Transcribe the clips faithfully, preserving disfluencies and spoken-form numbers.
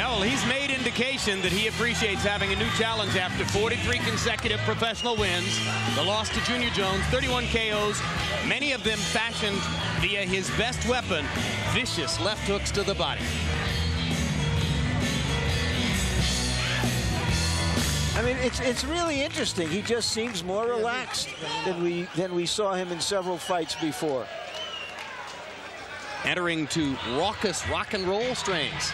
Yeah, well, he's made indication that he appreciates having a new challenge after forty-three consecutive professional wins. The loss to Junior Jones, thirty-one K Os, many of them fashioned via his best weapon, vicious left hooks to the body. I mean, it's it's really interesting. He just seems more relaxed than we than we saw him in several fights before. Entering to raucous rock and roll strains.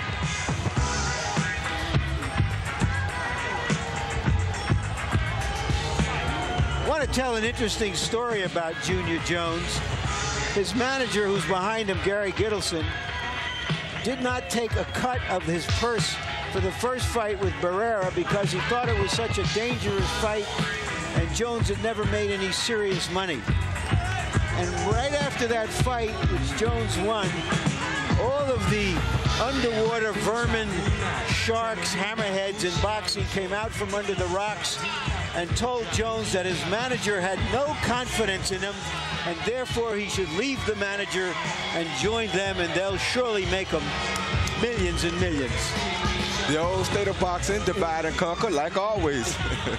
I want to tell an interesting story about Junior Jones. His manager, who's behind him, Gary Gittleson, did not take a cut of his purse for the first fight with Barrera because he thought it was such a dangerous fight, and Jones had never made any serious money. And right after that fight, which Jones won, all of the underwater vermin, sharks, hammerheads in boxing came out from under the rocks and told Jones that his manager had no confidence in him, and therefore he should leave the manager and join them, and they'll surely make him millions and millions. The old state of boxing, divide and conquer, like always.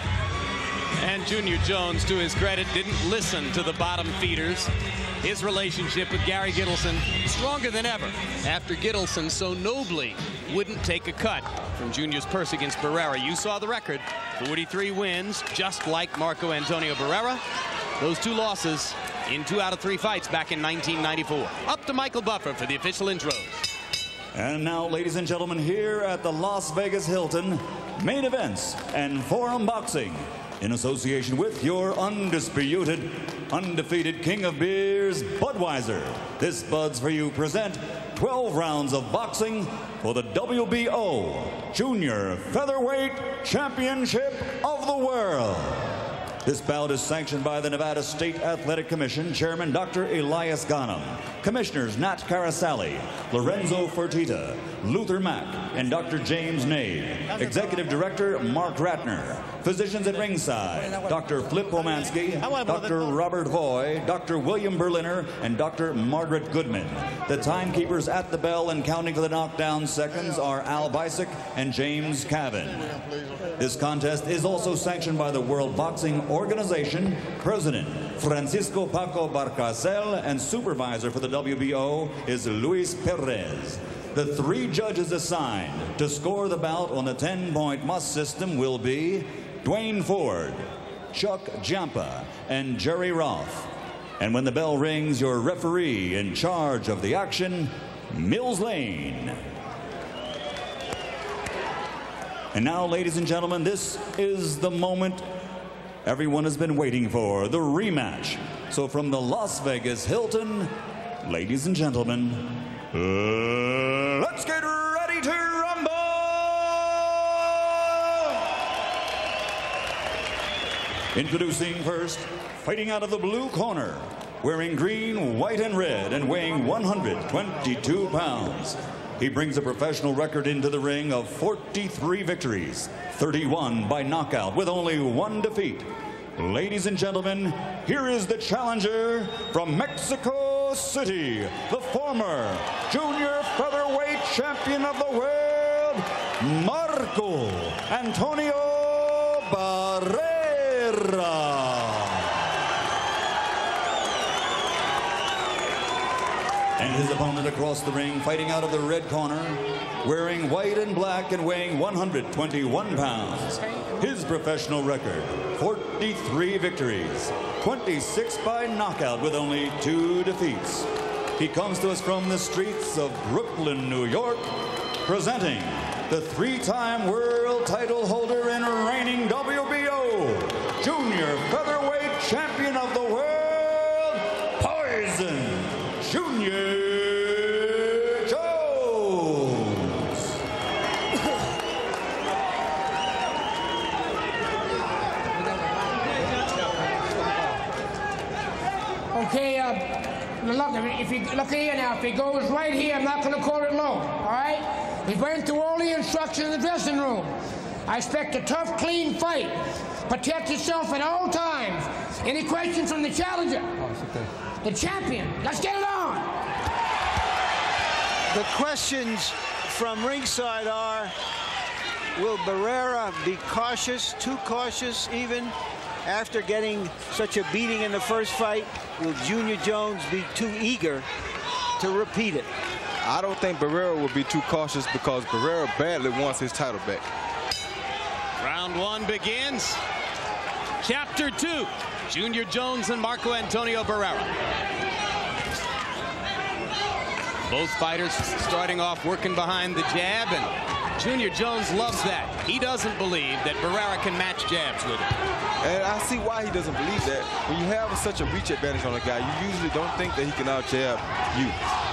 And Junior Jones, to his credit, didn't listen to the bottom feeders. His relationship with Gary Gittleson stronger than ever after Gittleson so nobly wouldn't take a cut from Junior's purse against Barrera. You saw the record, forty-three wins, just like Marco Antonio Barrera. Those two losses in two out of three fights back in nineteen ninety-four. Up to Michael Buffer for the official intros. And now, ladies and gentlemen, here at the Las Vegas Hilton, main events and Forum Boxing, in association with your undisputed, undefeated king of beers, Budweiser. This Buds for You present twelve rounds of boxing for the W B O Junior Featherweight Championship of the World. This bout is sanctioned by the Nevada State Athletic Commission, Chairman Doctor Elias Ghanem, Commissioners Nat Carasali, Lorenzo Fertitta, Luther Mack, and Doctor James Nave, Executive Director Mark Ratner, Physicians at ringside, Doctor Flip Pomansky, Doctor Robert Voy, Doctor William Berliner, and Doctor Margaret Goodman. The timekeepers at the bell and counting for the knockdown seconds are Al Bisick and James Cavan. This contest is also sanctioned by the World Boxing Organization, President Francisco Paco Barcasel, and supervisor for the W B O is Luis Perez. The three judges assigned to score the bout on the ten-point must system will be Dwayne Ford, Chuck Giampa, and Jerry Roth. And when the bell rings, your referee in charge of the action, Mills Lane. And now, ladies and gentlemen, this is the moment everyone has been waiting for, the rematch. So from the Las Vegas Hilton, ladies and gentlemen, uh, let's get ready to rumble! Introducing first, fighting out of the blue corner, wearing green, white, and red, and weighing one hundred twenty-two pounds. He brings a professional record into the ring of forty-three victories, thirty-one by knockout, with only one defeat. Ladies and gentlemen, here is the challenger from Mexico City, the former junior featherweight champion of the world, Marco Antonio Barrera. And his opponent across the ring, fighting out of the red corner, wearing white and black and weighing one hundred twenty-one pounds. His professional record, forty-three victories, twenty-six by knockout with only two defeats. He comes to us from the streets of Brooklyn, New York, presenting the three-time world title holder and reigning W B O Junior Featherweight Champion of the World, Poison Junior Jones. Okay, uh, look, if you look here now, if he goes right here, I'm not going to call it low, all right? He went through all the instructions in the dressing room. I expect a tough, clean fight. Protect yourself at all times. Any questions from the challenger? The champion. Let's get it on. The questions from ringside are, will Barrera be cautious, too cautious even, after getting such a beating in the first fight? Will Junior Jones be too eager to repeat it? I don't think Barrera will be too cautious because Barrera badly wants his title back. Round one begins. Chapter two, Junior Jones and Marco Antonio Barrera. Both fighters starting off working behind the jab, and Junior Jones loves that. He doesn't believe that Barrera can match jabs with him. And I see why he doesn't believe that. When you have such a reach advantage on a guy, you usually don't think that he can out-jab you.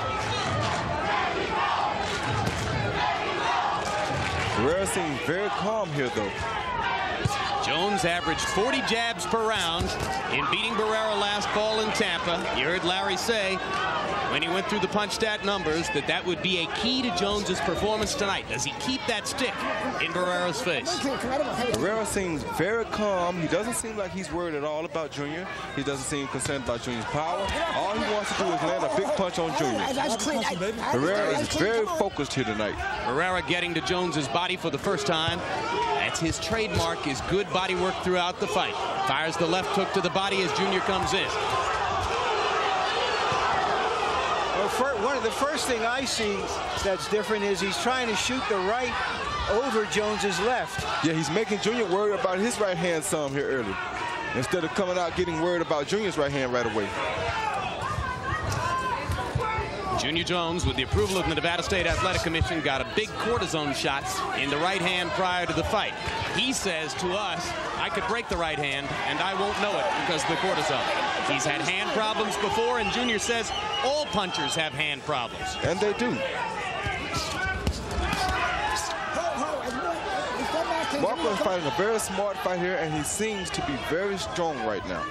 Barrera seems very calm here, though. Jones averaged forty jabs per round in beating Barrera last fall in Tampa. You heard Larry say when he went through the punch stat numbers that that would be a key to Jones's performance tonight. Does he keep that stick in Barrera's face? Barrera seems very calm. He doesn't seem like he's worried at all about Junior. He doesn't seem concerned about Junior's power. All he wants to do is land a big punch on Junior. Barrera is very focused here tonight. Barrera getting to Jones's body for the first time. That's his trademark, is good body work throughout the fight. Fires the left hook to the body as Junior comes in. Well, for, one of the first thing I see that's different is he's trying to shoot the right over Jones's left. Yeah, he's making Junior worry about his right hand some here early, instead of coming out getting worried about Junior's right hand right away. Junior Jones, with the approval of the Nevada State Athletic Commission, got a big cortisone shot in the right hand prior to the fight. He says to us, I could break the right hand and I won't know it because of the cortisone. He's had hand problems before, and Junior says all punchers have hand problems. And they do. Marco is fighting a very smart fight here, and he seems to be very strong right now.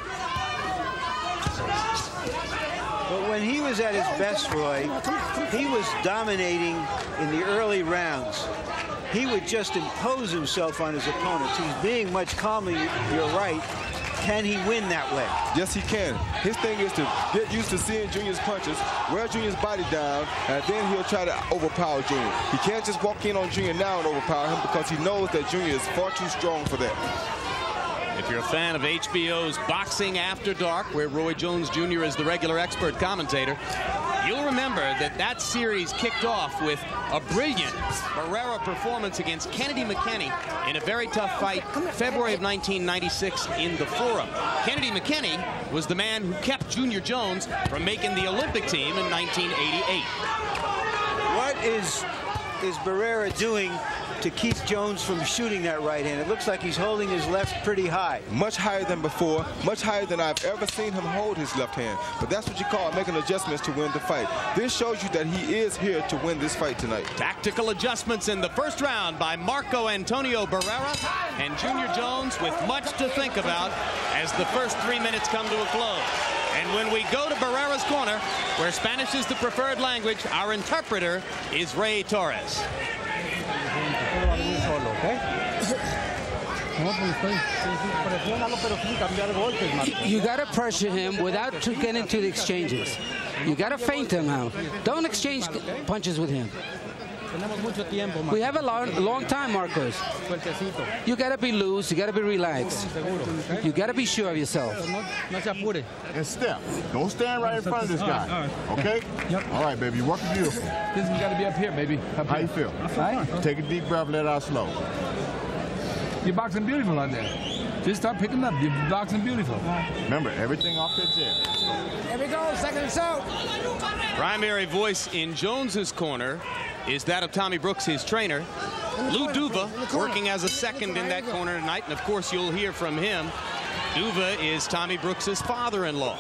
But when he was at his best, Roy, he was dominating in the early rounds. He would just impose himself on his opponents. He's being much calmer, you're right. Can he win that way? Yes, he can. His thing is to get used to seeing Junior's punches, wear Junior's body down, and then he'll try to overpower Junior. He can't just walk in on Junior now and overpower him because he knows that Junior is far too strong for that. If you're a fan of H B O's Boxing After Dark, where Roy Jones Junior is the regular expert commentator, you'll remember that that series kicked off with a brilliant Barrera performance against Kennedy McKinney in a very tough fight, February of nineteen ninety-six in the Forum. Kennedy McKinney was the man who kept Junior Jones from making the Olympic team in nineteen eighty-eight. What is, is Barrera doing to keep Jones from shooting that right hand? It looks like he's holding his left pretty high. Much higher than before, much higher than I've ever seen him hold his left hand. But that's what you call making adjustments to win the fight. This shows you that he is here to win this fight tonight. Tactical adjustments in the first round by Marco Antonio Barrera, and Junior Jones with much to think about as the first three minutes come to a close. And when we go to Barrera's corner, where Spanish is the preferred language, our interpreter is Ray Torres. You got to pressure him without to get into the exchanges. You got to feint him out. Don't exchange punches with him. We have a long, long time, Marcos. You got to be loose. You got to be relaxed. You got to be sure of yourself. And step. Don't stand right in front of this guy. Okay? All right, baby. You're working beautiful. This has got to be up here, baby. Up How here. you feel? Right? Take a deep breath. Let out slow. You're boxing beautiful out there. Just start picking up. You're boxing beautiful. Remember, everything off that chair. Here we go, second and so. Primary voice in Jones's corner is that of Tommy Brooks, his trainer. Lou Duva working as a second in that corner tonight, and of course you'll hear from him. Duva is Tommy Brooks's father-in-law.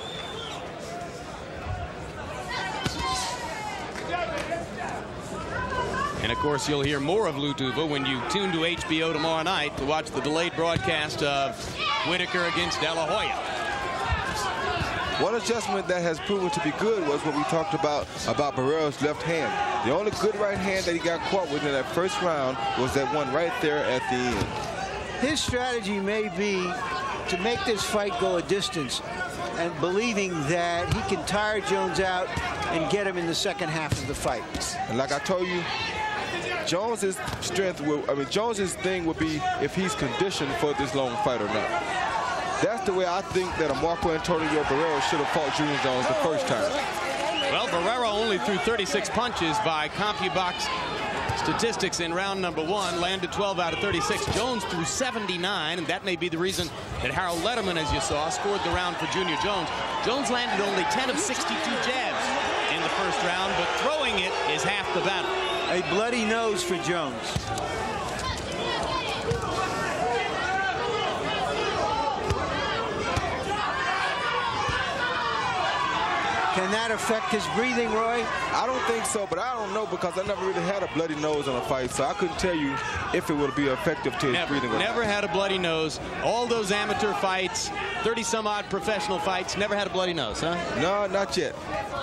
And of course you'll hear more of Lou Duva when you tune to H B O tomorrow night to watch the delayed broadcast of Whitaker against De La Hoya. One adjustment that has proven to be good was what we talked about about Barrera's left hand. The only good right hand that he got caught with in that first round was that one right there at the end. His strategy may be to make this fight go a distance and believing that he can tire Jones out and get him in the second half of the fight. And like I told you, Jones's strength will, I mean, Jones's thing would be if he's conditioned for this long fight or not. That's the way I think that a Marco Antonio Barrera should have fought Junior Jones the first time. Well, Barrera only threw thirty-six punches by CompuBox statistics in round number one, landed twelve out of thirty-six. Jones threw seventy-nine, and that may be the reason that Harold Lederman, as you saw, scored the round for Junior Jones. Jones landed only ten of sixty-two jabs in the first round, but throwing it is half the battle. A bloody nose for Jones. Can that affect his breathing, Roy? I don't think so, but I don't know because I never really had a bloody nose on a fight, so I couldn't tell you if it would be effective to his Never, breathing. never had a bloody nose. All those amateur fights, thirty some odd professional fights, never had a bloody nose, huh? No, not yet.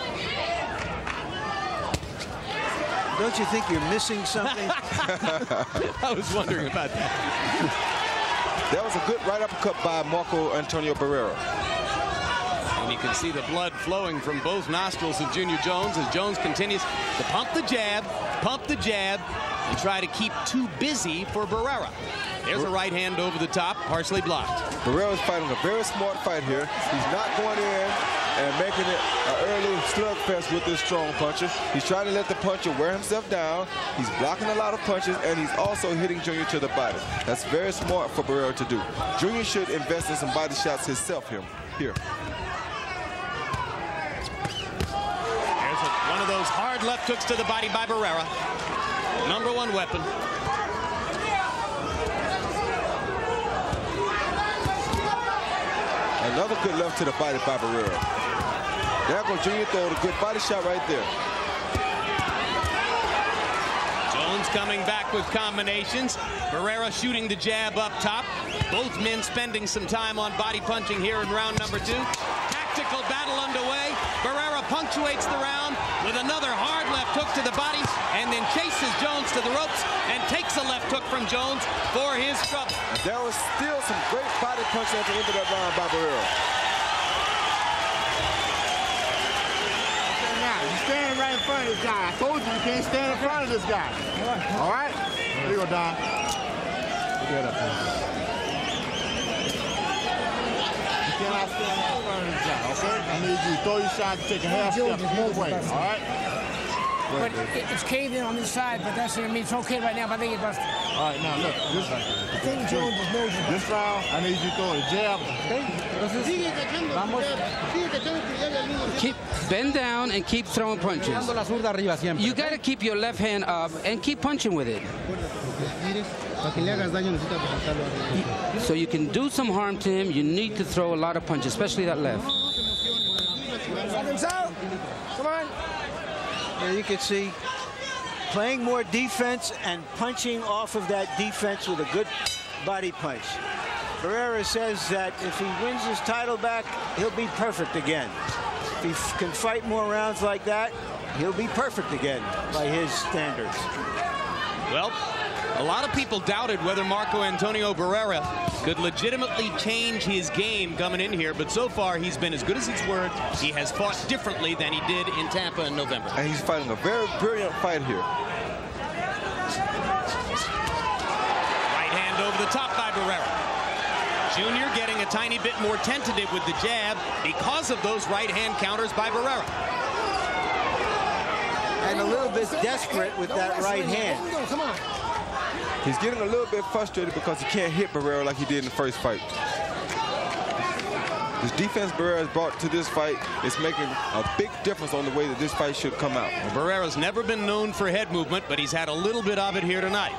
Don't you think you're missing something? I was wondering about that. That was a good right uppercut by Marco Antonio Barrera. And you can see the blood flowing from both nostrils of Junior Jones as Jones continues to pump the jab, pump the jab, and try to keep too busy for Barrera. There's a right hand over the top, partially blocked. Barrera's fighting a very smart fight here. He's not going in and making it an early slugfest with this strong puncher. He's trying to let the puncher wear himself down. He's blocking a lot of punches, and he's also hitting Junior to the body. That's very smart for Barrera to do. Junior should invest in some body shots himself here. here. There's a, one of those hard left hooks to the body by Barrera. Number one weapon. Another good left to the body by Barrera. There goes Junior throwing a good body shot right there. Jones coming back with combinations. Barrera shooting the jab up top. Both men spending some time on body punching here in round number two. Tactical battle underway. Barrera punctuates the round with another hard left hook to the body and then chases Jones to the ropes and takes a left hook from Jones for his trouble. There was still some great body punching at the end of that round by Barrera. Now, you're standing right in front of this guy. I told you you can't stand in front of this guy. All right? Here you go, Don. Get up there. You cannot stand in front of this guy, okay? I need you to throw your shot and take a half step away, all right? But it, it's caved in on this side, but that's, I mean, it's okay right now, but I think it's busted. All right, now look, this, I think Jones is nose. this round, I need you to throw a jab. Keep bend down and keep throwing punches. You got to keep your left hand up and keep punching with it. So you can do some harm to him. You need to throw a lot of punches, especially that left. Come on. There you can see playing more defense and punching off of that defense with a good body punch. Barrera says that if he wins his title back, he'll be perfect again. If he can fight more rounds like that, he'll be perfect again by his standards. Well, a lot of people doubted whether Marco Antonio Barrera could legitimately change his game coming in here, but so far he's been as good as his word. He has fought differently than he did in Tampa in November. And he's fighting a very brilliant fight here. Right hand over the top by Barrera. Junior getting a tiny bit more tentative with the jab because of those right hand counters by Barrera. And a little bit desperate with that right hand. Come on. He's getting a little bit frustrated because he can't hit Barrera like he did in the first fight. This defense Barrera has brought to this fight is making a big difference on the way that this fight should come out. Well, Barrera's never been known for head movement, but he's had a little bit of it here tonight.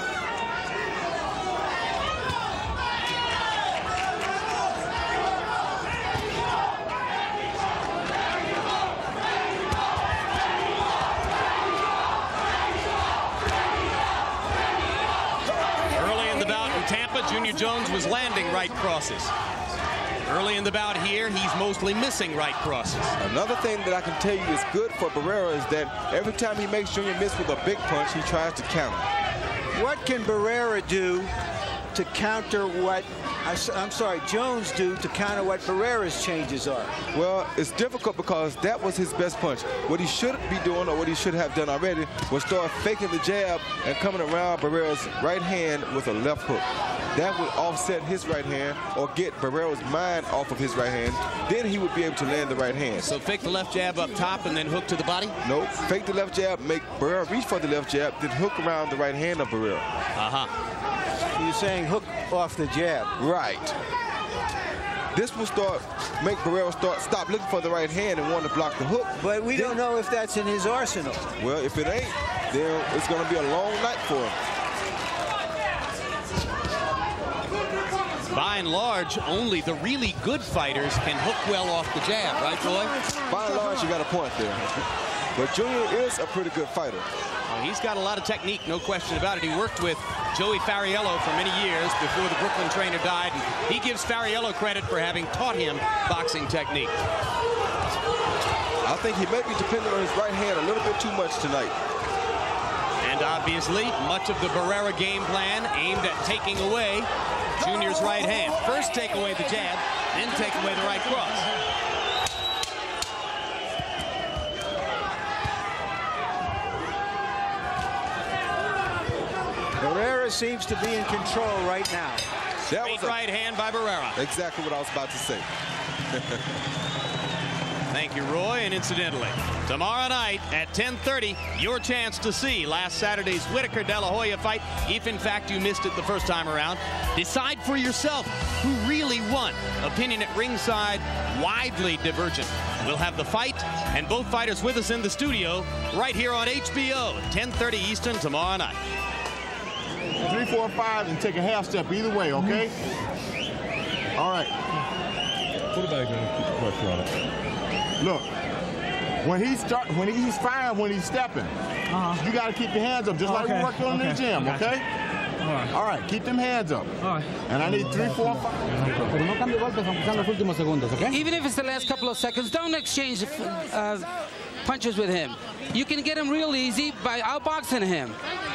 Junior Jones was landing right crosses. Early in the bout here, he's mostly missing right crosses. Another thing that I can tell you is good for Barrera is that every time he makes Junior miss with a big punch, he tries to counter. What can Barrera do to counter what I, I'm sorry, Jones do to counter what Barrera's changes are? Well, it's difficult because that was his best punch. What he should be doing, or what he should have done already, was start faking the jab and coming around Barrera's right hand with a left hook. That would offset his right hand or get Barrera's mind off of his right hand. Then he would be able to land the right hand. So fake the left jab up top and then hook to the body? Nope. Fake the left jab, make Barrera reach for the left jab, then hook around the right hand of Barrera. Uh-huh. You're saying hook off the jab. Right. This will start, make Barrera start, stop looking for the right hand and want to block the hook. But we then, don't know if that's in his arsenal. Well, if it ain't, then it's going to be a long night for him. By and large, only the really good fighters can hook well off the jab, right, Roy? By and large, you got a point there. But Junior is a pretty good fighter. Well, he's got a lot of technique, no question about it. He worked with Joey Fariello for many years before the Brooklyn trainer died. And he gives Fariello credit for having taught him boxing technique. I think he may be dependent on his right hand a little bit too much tonight. And obviously, much of the Barrera game plan aimed at taking away Junior's right hand. First take away the jab, then take away the right cross. Barrera seems to be in control right now. That Straight was a, right hand by Barrera. Exactly what I was about to say. Thank you, Roy. And incidentally, tomorrow night at ten thirty, your chance to see last Saturday's Whitaker De La Hoya fight. If, in fact, you missed it the first time around, decide for yourself who really won. Opinion at ringside, widely divergent. We'll have the fight and both fighters with us in the studio right here on H B O, ten thirty Eastern tomorrow night. Three, four, five, and take a half step either way, okay? Mm-hmm. All right. Put it back and keep the pressure on it. Look, when he start, when he's firing, when he's stepping, uh-huh. you got to keep your hands up, just okay. like we worked on okay. in the gym, Gotcha. okay? All right. All right, keep them hands up. All right. And I need three, four, five. Even if it's the last couple of seconds, don't exchange uh, punches with him. You can get him real easy by outboxing him.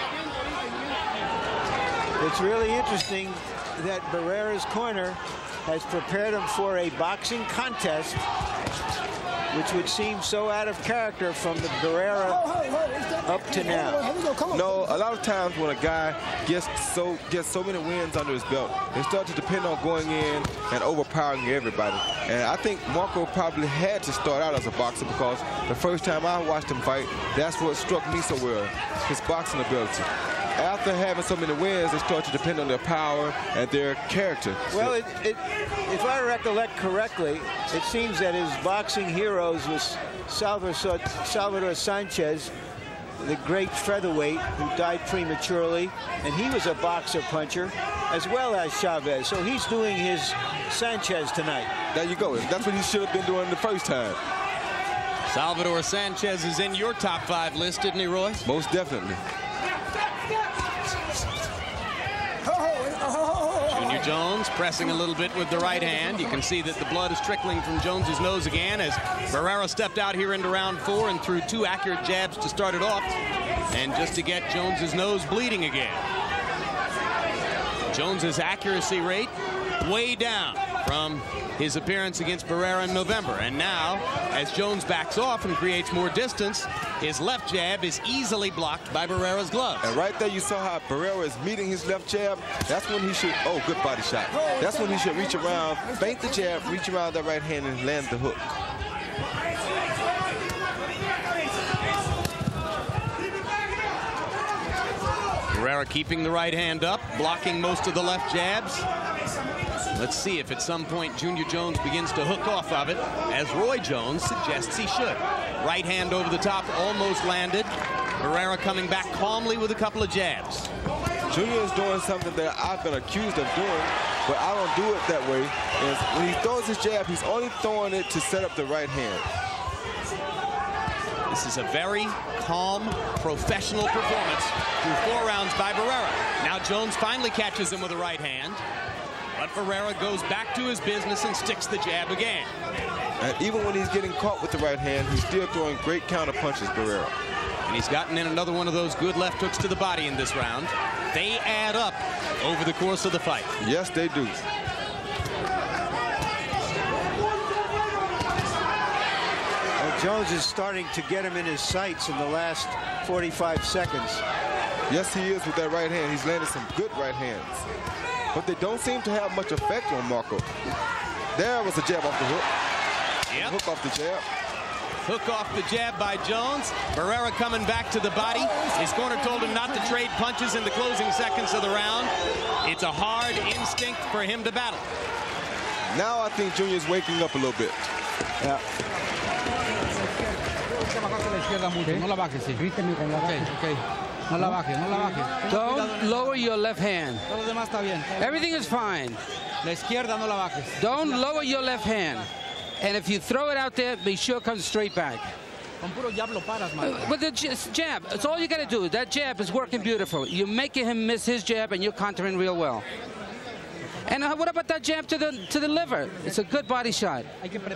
It's really interesting that Barrera's corner has prepared him for a boxing contest, which would seem so out of character from the Barrera up to now. No, a lot of times when a guy gets so gets so many wins under his belt, they start to depend on going in and overpowering everybody. And I think Marco probably had to start out as a boxer because the first time I watched him fight, that's what struck me so well, his boxing ability. After having so many wins, they start to depend on their power and their character. Well, it, it, if I recollect correctly, it seems that his boxing heroes was Salvador, Salvador Sanchez, the great featherweight who died prematurely, and he was a boxer puncher, as well as Chavez. So he's doing his Sanchez tonight. There you go. That's what he should have been doing the first time. Salvador Sanchez is in your top five list, didn't he, Roy? Most definitely. Junior Jones pressing a little bit with the right hand. You can see that the blood is trickling from Jones's nose again as Barrera stepped out here into round four and threw two accurate jabs to start it off, and just to get Jones's nose bleeding again. Jones's accuracy rate way down from his appearance against Barrera in November. And now, as Jones backs off and creates more distance, his left jab is easily blocked by Barrera's gloves. And right there you saw how Barrera is meeting his left jab. That's when he should, oh, good body shot. That's when he should reach around, feint the jab, reach around that right hand and land the hook. Barrera keeping the right hand up, blocking most of the left jabs. Let's see if at some point Junior Jones begins to hook off of it, as Roy Jones suggests he should. Right hand over the top, almost landed. Barrera coming back calmly with a couple of jabs. Junior is doing something that I've been accused of doing, but I don't do it that way. Is when he throws his jab, he's only throwing it to set up the right hand. This is a very calm, professional performance through four rounds by Barrera. Now Jones finally catches him with a right hand. But Barrera goes back to his business and sticks the jab again. And even when he's getting caught with the right hand, he's still throwing great counter punches, Barrera. And he's gotten in another one of those good left hooks to the body in this round. They add up over the course of the fight. Yes, they do. Jones is starting to get him in his sights in the last forty-five seconds. Yes, he is with that right hand. He's landed some good right hands. But they don't seem to have much effect on Marco. There was a jab off the hook. Yep. Hook off the jab. Hook off the jab by Jones. Barrera coming back to the body. His corner told him not to trade punches in the closing seconds of the round. It's a hard instinct for him to battle. Now I think Junior's waking up a little bit. Yeah. Don't lower your left hand. Everything is fine. Don't lower your left hand. And if you throw it out there, be sure it comes straight back. Uh, with the jab, it's all you got to do. That jab is working beautiful. You're making him miss his jab, and you're countering real well. And uh, what about that jab to the to the liver? It's a good body shot. I don't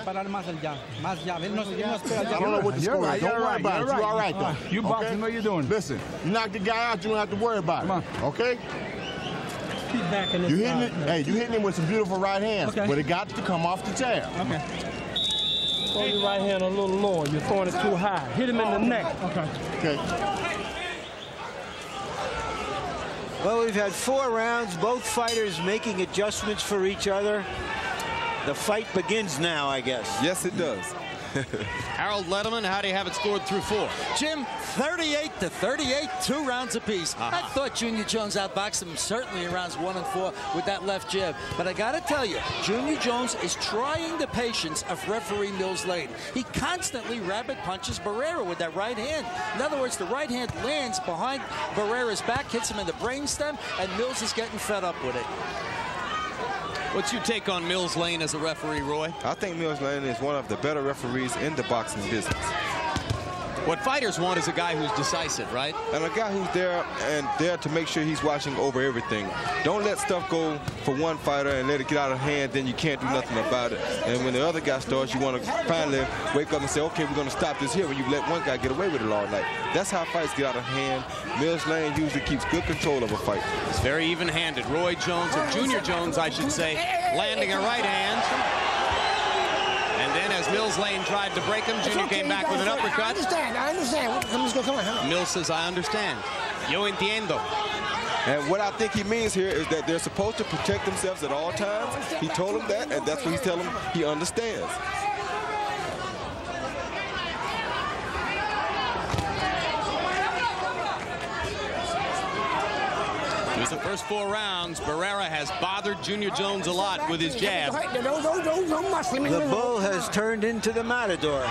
know what the score is. Don't worry about it. You're all right, though. You boxing, what you doing? Listen, you knock the guy out, you don't have to worry about it. Okay? Keep back in this You hitting it? Hey, you hitting him with some beautiful right hands, Okay. but it got to come off the jab. Okay. Throw your right hand a little lower. You're throwing it too high. Hit him in the neck. Okay. Okay. Well, we've had four rounds, both fighters making adjustments for each other. The fight begins now, I guess. Yes, it does. Harold Letterman, how do you have it scored through four? Jim, thirty-eight to thirty-eight, two rounds apiece. Uh-huh. I thought Junior Jones outboxed him certainly in rounds one and four with that left jab. But I got to tell you, Junior Jones is trying the patience of referee Mills Lane. He constantly rabbit punches Barrera with that right hand. In other words, the right hand lands behind Barrera's back, hits him in the brainstem, and Mills is getting fed up with it. What's your take on Mills Lane as a referee, Roy? I think Mills Lane is one of the better referees in the boxing business. What fighters want is a guy who's decisive, right? And a guy who's there and there to make sure he's watching over everything. Don't let stuff go for one fighter and let it get out of hand, then you can't do nothing about it. And when the other guy starts, you want to finally wake up and say, okay, we're going to stop this here, when you let one guy get away with it all night. That's how fights get out of hand. Mills Lane usually keeps good control of a fight. He's very even-handed. Roy Jones, or Junior Jones, I should say, landing a right hand. And then as Mills Lane tried to break him, Junior Okay, came back with an uppercut. I understand. I understand. Come on, come on. Come on. Mills says, I understand. Yo entiendo. And what I think he means here is that they're supposed to protect themselves at all times. He told them that, and that's what he's telling them he understands. Through the first four rounds, Barrera has bothered Junior Jones a lot with his jab. The bull has turned into the matador.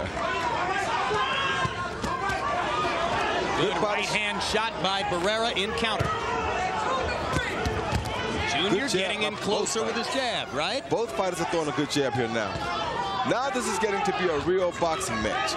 Good right hand shot by Barrera in counter. Junior getting in closer with his jab, right? Both fighters are throwing a good jab here now. Now this is getting to be a real boxing match.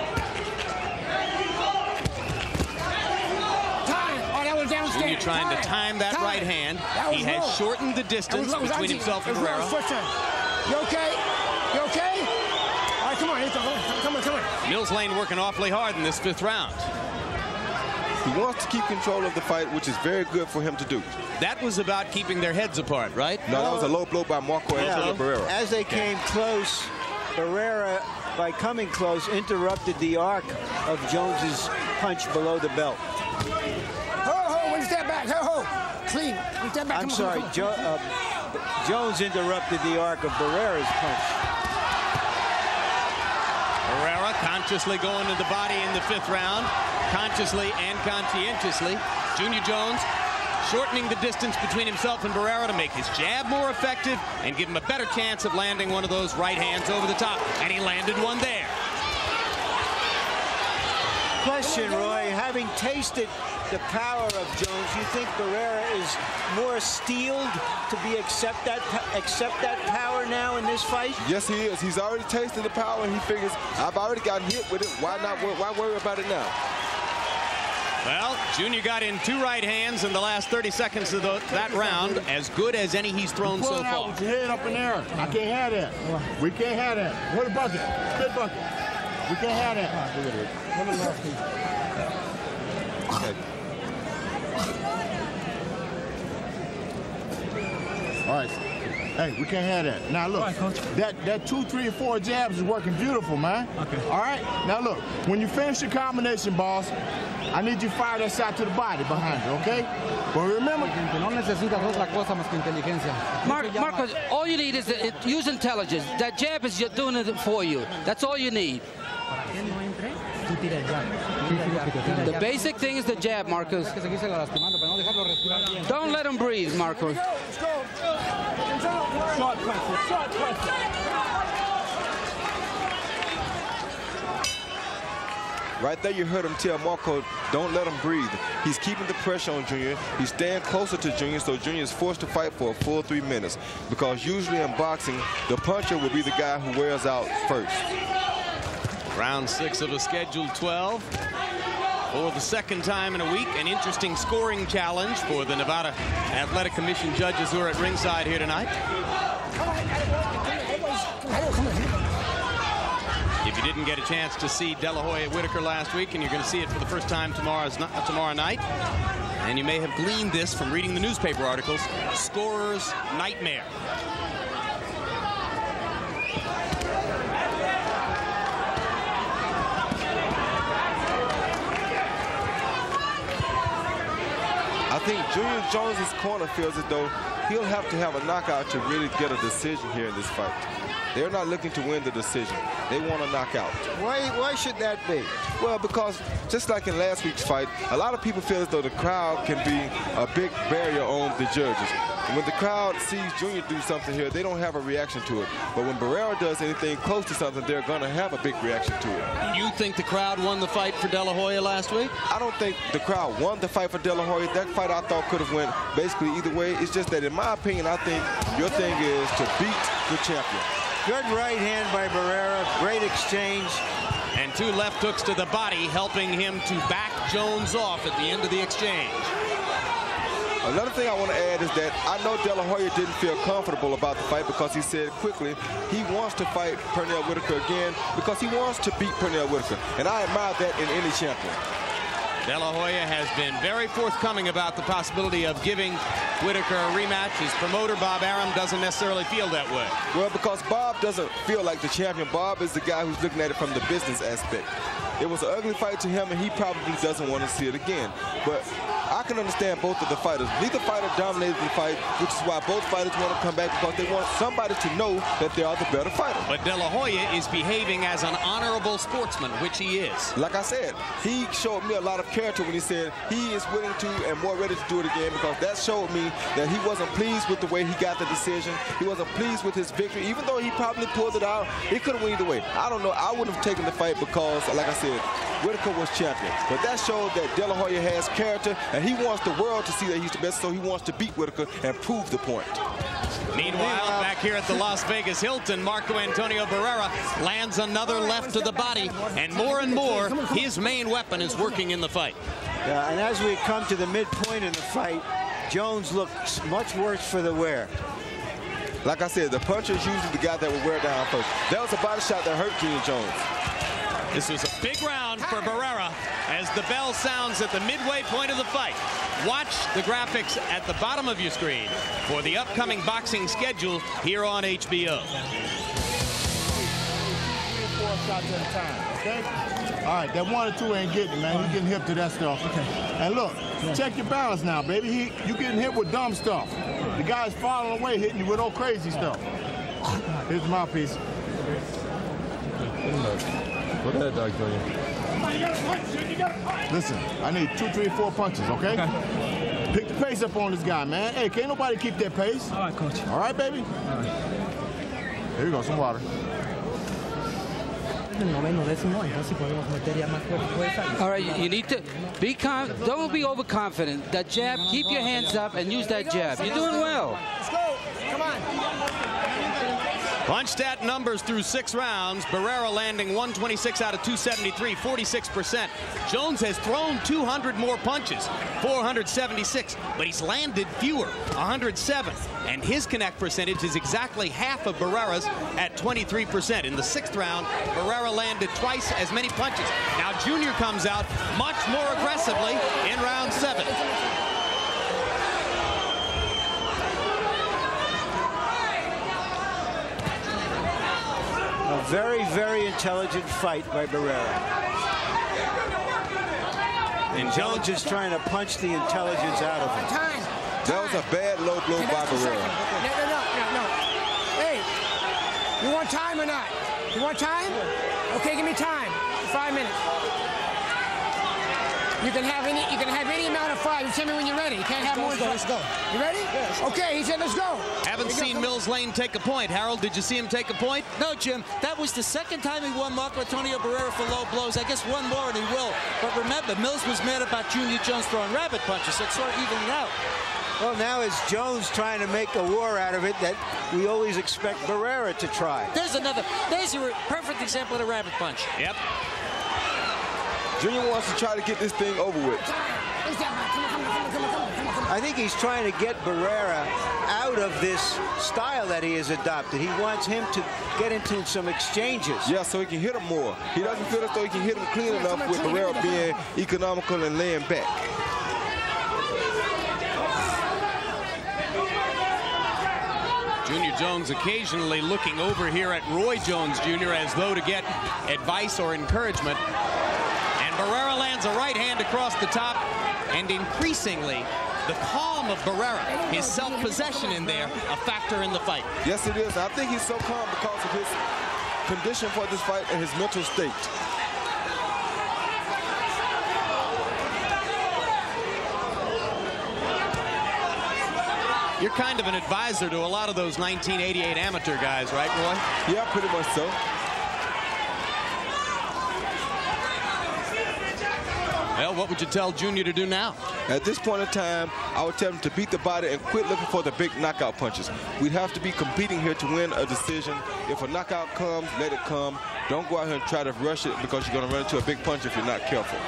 Junior trying to time that right hand. He has shortened the distance between himself and Barrera. You okay? You okay? All right, come on, come on, come on. Mills Lane working awfully hard in this fifth round. He wants to keep control of the fight, which is very good for him to do. That was about keeping their heads apart, right? No, that was a low blow by Marco Antonio Barrera. As they came close, Barrera, by coming close, interrupted the arc of Jones's punch below the belt. Ho, ho, one step back. Ho, ho. Clean. One step back. I'm come sorry, on, jo uh, Jones interrupted the arc of Barrera's punch. Barrera consciously going to the body in the fifth round, consciously and conscientiously. Junior Jones shortening the distance between himself and Barrera to make his jab more effective and give him a better chance of landing one of those right hands over the top. And he landed one there. Question, Roy, having tasted the power of Jones, you think Barrera is more steeled to be accept that accept that power now in this fight? Yes, he is. He's already tasted the power, and he figures, I've already gotten hit with it. Why not? Why worry about it now? Well, Junior got in two right hands in the last thirty seconds of the, that round, as good as any he's thrown so far. With your head up in the air. I can't have that. We can't have that. What a bucket. Good bucket. We can't have that. Okay. All right. Hey, we can't have that. Now look, right, that that two, three, and four jabs is working beautiful, man. Okay. All right. Now look, when you finish your combination, boss, I need you to fire that shot to the body behind you, okay? But remember, Mar Marcos, all you need is to, it, use intelligence. That jab is just doing it for you. That's all you need. The basic thing is the jab, Marcos. Don't let him breathe, Marcos. Short pressure, short pressure. Right there, you heard him tell Marco, don't let him breathe. He's keeping the pressure on Junior. He's staying closer to Junior, so Junior is forced to fight for a full three minutes. Because usually in boxing, the puncher will be the guy who wears out first. Round six of a scheduled twelve. For the second time in a week, an interesting scoring challenge for the Nevada Athletic Commission judges who are at ringside here tonight. If you didn't get a chance to see De La Hoya Whitaker last week, and you're going to see it for the first time tomorrow's, uh, tomorrow night, and you may have gleaned this from reading the newspaper articles, scorer's nightmare. I think Junior Jones's corner feels as though he'll have to have a knockout to really get a decision here in this fight. They're not looking to win the decision. They want a knockout. Why, why should that be? Well, because just like in last week's fight, a lot of people feel as though the crowd can be a big barrier on the judges. When the crowd sees Junior do something here, they don't have a reaction to it. But when Barrera does anything close to something, they're going to have a big reaction to it. You think the crowd won the fight for De La Hoya last week? I don't think the crowd won the fight for De La Hoya. That fight I thought could have went basically either way. It's just that in my opinion, I think your thing is to beat the champion. Good right hand by Barrera. Great exchange. And two left hooks to the body, helping him to back Jones off at the end of the exchange. Another thing I want to add is that I know De La Hoya didn't feel comfortable about the fight because he said quickly he wants to fight Pernell Whitaker again because he wants to beat Pernell Whitaker. And I admire that in any champion. De La Hoya has been very forthcoming about the possibility of giving Whitaker a rematch. His promoter, Bob Arum, doesn't necessarily feel that way. Well, because Bob doesn't feel like the champion. Bob is the guy who's looking at it from the business aspect. It was an ugly fight to him, and he probably doesn't want to see it again. But I can understand both of the fighters. Neither fighter dominated the fight, which is why both fighters want to come back because they want somebody to know that they are the better fighter. But De La Hoya is behaving as an honorable sportsman, which he is. Like I said, he showed me a lot of character when he said he is willing to and more ready to do it again because that showed me that he wasn't pleased with the way he got the decision. He wasn't pleased with his victory. Even though he probably pulled it out, it could have went either way. I don't know. I wouldn't have taken the fight because, like I said, Whitaker was champion. But that showed that De La Hoya has character, and he wants the world to see that he's the best, so he wants to beat Whitaker and prove the point. Meanwhile, back here at the Las Vegas Hilton, Marco Antonio Barrera lands another left to the body, and more and more, his main weapon is working in the fight. Yeah, and as we come to the midpoint in the fight, Jones looks much worse for the wear. Like I said, the puncher is usually the guy that will wear down first. That was a body shot that hurt Junior Jones. This was a big round for Barrera as the bell sounds at the midway point of the fight. Watch the graphics at the bottom of your screen for the upcoming boxing schedule here on H B O. Four shots at a time, okay? All right, that one or two ain't getting, man. You getting hip to that stuff. Okay. And look, check your balance now, baby. He, you getting hit with dumb stuff. The guy's falling away, hitting you with all crazy stuff. Here's my piece. Look at that, Dog Junior. Listen, I need two, three, four punches, okay? okay? Pick the pace up on this guy, man. Hey, can't nobody keep that pace. All right, Coach. All right, baby? All right. Here you go, some water. All right, you need to be calm. Don't be overconfident. That jab, keep your hands up and use that jab. You're doing well. Let's go. Come on. Punch stat numbers through six rounds. Barrera landing one twenty-six out of two seventy-three, forty-six percent. Jones has thrown two hundred more punches, four hundred seventy-six, but he's landed fewer, one hundred seven. And his connect percentage is exactly half of Barrera's at twenty-three percent. In the sixth round, Barrera landed twice as many punches. Now Junior comes out much more aggressively in round seven. Very, very intelligent fight by Barrera. And Jones is trying to punch the intelligence out of him. Time. That was a bad low blow by Barrera. No, no, no, no, no. Hey, you want time or not? You want time? Okay, give me time. Five minutes. You can have any. You can have any amount of five. You tell me when you're ready. You can't have more than five. Let's go. You ready? Yes. Okay. He said, "Let's go." Haven't seen Mills Lane take a point. Harold, did you see him take a point? No, Jim. That was the second time he won Marco Antonio Barrera for low blows. I guess one more and he will. But remember, Mills was mad about Junior Jones throwing rabbit punches. So it's sort of evening out. Well, now it's Jones trying to make a war out of it that we always expect Barrera to try. There's another. There's a perfect example of a rabbit punch. Yep. Junior wants to try to get this thing over with. I think he's trying to get Barrera out of this style that he has adopted. He wants him to get into some exchanges. Yeah, so he can hit him more. He doesn't feel as though he can hit him clean enough with Barrera being economical and laying back. Junior Jones occasionally looking over here at Roy Jones Junior as though to get advice or encouragement. And Barrera lands a right hand across the top, and increasingly the calm of Barrera, his self-possession in there, a factor in the fight. Yes, it is. I think he's so calm because of his condition for this fight and his mental state. You're kind of an advisor to a lot of those nineteen eighty-eight amateur guys, right, Roy? Yeah, pretty much so. Well, what would you tell Junior to do now? At this point in time, I would tell him to beat the body and quit looking for the big knockout punches. We'd have to be competing here to win a decision. If a knockout comes, let it come. Don't go out here and try to rush it because you're going to run into a big punch if you're not careful.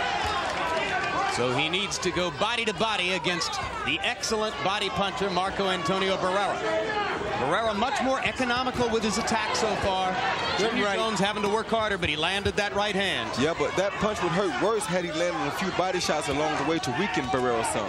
So he needs to go body to body against the excellent body puncher, Marco Antonio Barrera. Barrera much more economical with his attack so far. Junior right. Jones having to work harder, but he landed that right hand. Yeah, but that punch would hurt worse had he landed a few body shots along the way to weaken Barrera some.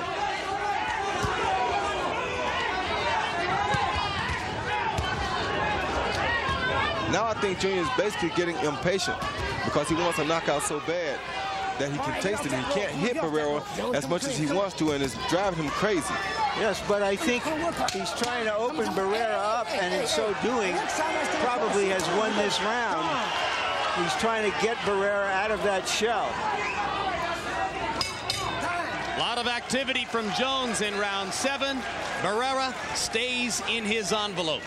Now I think Junior is basically getting impatient because he wants a knockout so bad that he can taste it. He can't hit Barrera as much as he wants to, and it's driving him crazy. Yes, but I think he's trying to open Barrera up, and in so doing, probably has won this round. He's trying to get Barrera out of that shell. A lot of activity from Jones in round seven. Barrera stays in his envelope.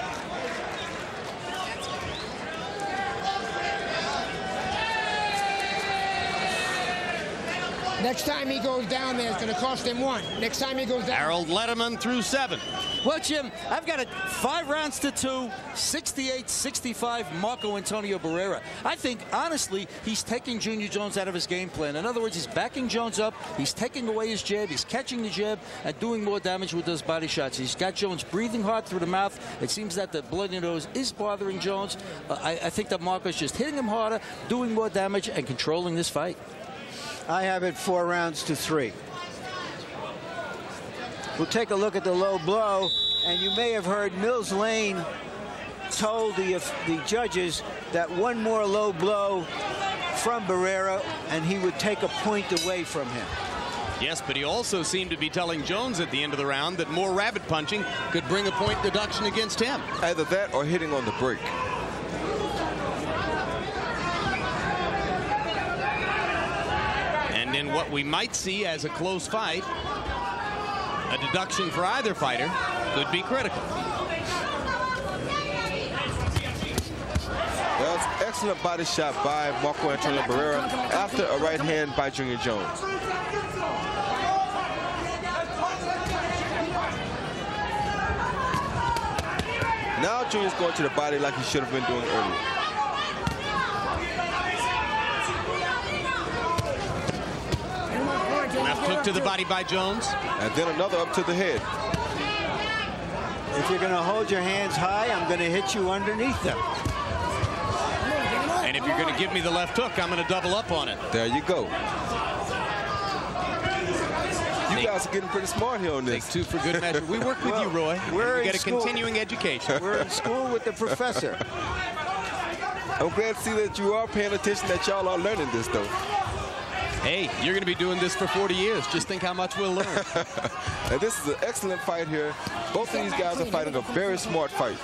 Next time he goes down there, it's going to cost him one. Next time he goes down. Harold Letterman through seven. Well, Jim, I've got it five rounds to two, sixty-eight sixty-five, Marco Antonio Barrera. I think, honestly, he's taking Junior Jones out of his game plan. In other words, he's backing Jones up. He's taking away his jab. He's catching the jab and doing more damage with those body shots. He's got Jones breathing hard through the mouth. It seems that the bloody nose is bothering Jones. Uh, I, I think that Marco's just hitting him harder, doing more damage, and controlling this fight. I have it four rounds to three. We'll take a look at the low blow, and you may have heard Mills Lane told the, the judges that one more low blow from Barrera, and he would take a point away from him. Yes, but he also seemed to be telling Jones at the end of the round that more rabbit punching could bring a point deduction against him. Either that or hitting on the break. And in what we might see as a close fight, a deduction for either fighter could be critical. That's an excellent body shot by Marco Antonio Barrera after a right hand by Junior Jones. Now Junior's going to the body like he should have been doing earlier. Left hook to the body by Jones. And then another up to the head. If you're going to hold your hands high, I'm going to hit you underneath them. And if you're going to give me the left hook, I'm going to double up on it. There you go. You guys are getting pretty smart here on this. Take two for good measure. We work with well, you, Roy. We're we get in a school. continuing education. We're in school with the professor. I'm glad to see that you are paying attention, that y'all are learning this, though. Hey, you're going to be doing this for forty years. Just think how much we'll learn. And this is an excellent fight here. Both of these guys are fighting a very smart fight.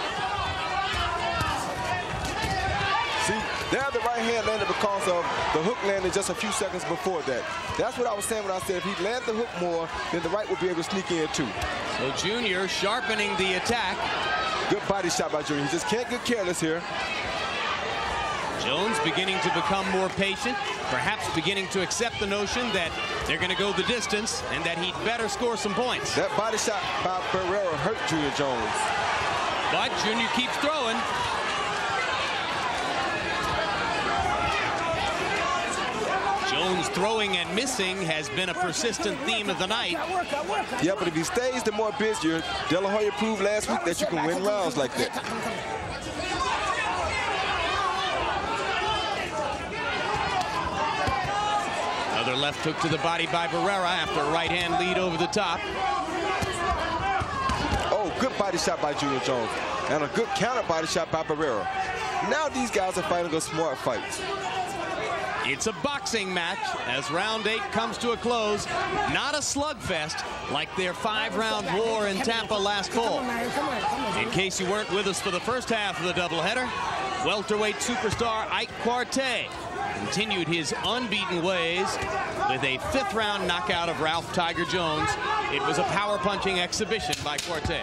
See, there the right hand landed because of the hook landed just a few seconds before that. That's what I was saying when I said if he landed the hook more, then the right would be able to sneak in too. So Junior sharpening the attack. Good body shot by Junior. He just can't get careless here. Jones beginning to become more patient, perhaps beginning to accept the notion that they're going to go the distance and that he'd better score some points. That body shot by Barrera hurt Junior Jones. But Junior keeps throwing. Jones throwing and missing has been a persistent theme of the night. Yeah, but if he stays the more busier, De La Hoya proved last week that you can win rounds like that. Another left hook to the body by Barrera after a right hand lead over the top. Oh, good body shot by Junior Jones. And a good counter body shot by Barrera. Now these guys are fighting a smart fight. It's a boxing match as round eight comes to a close. Not a slugfest like their five-round war in Tampa last fall. In case you weren't with us for the first half of the doubleheader, welterweight superstar Ike Quartey continued his unbeaten ways with a fifth-round knockout of Ralph Tiger Jones. It was a power-punching exhibition by Quartey.